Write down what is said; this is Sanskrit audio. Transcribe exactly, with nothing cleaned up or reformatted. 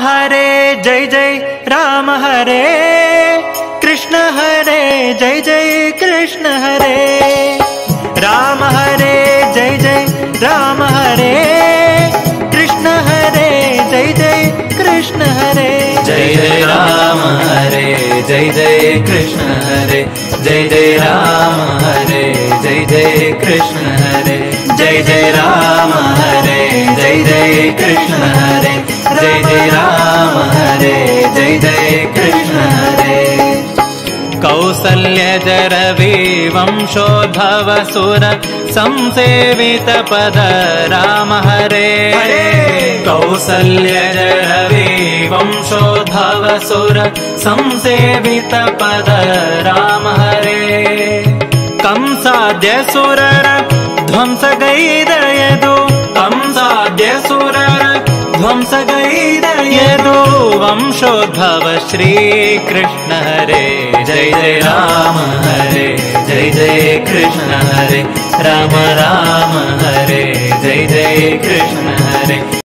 हरे जय जय राम हरे कृष्ण हरे जय जय कृष्ण हरे राम हरे जय जय राम हरे कृष्ण हरे जय जय कृष्ण हरे जय जय राम हरे जय जय कृष्ण हरे जय जय राम हरे जय जय कृष्ण हरे जय जय राम हरे जय जय कृष्ण हरे जय जय राम हरे जय जय कृष्ण हरे कौसल्यजरवि वंशोद्भव सुर संसेवित पद राम हरे कौसल्यजरवि वंशोद्भव सुर संसेवित पद राम हरे कंसाद्य सुरर ध्वंसगैरयदु कंसाद्य सुरर ध्वंसगैरयदु वंशोद्भव श्री कृष्ण हरे जय जय राम हरे जय जय कृष्ण हरे राम राम हरे जय जय कृष्ण हरे।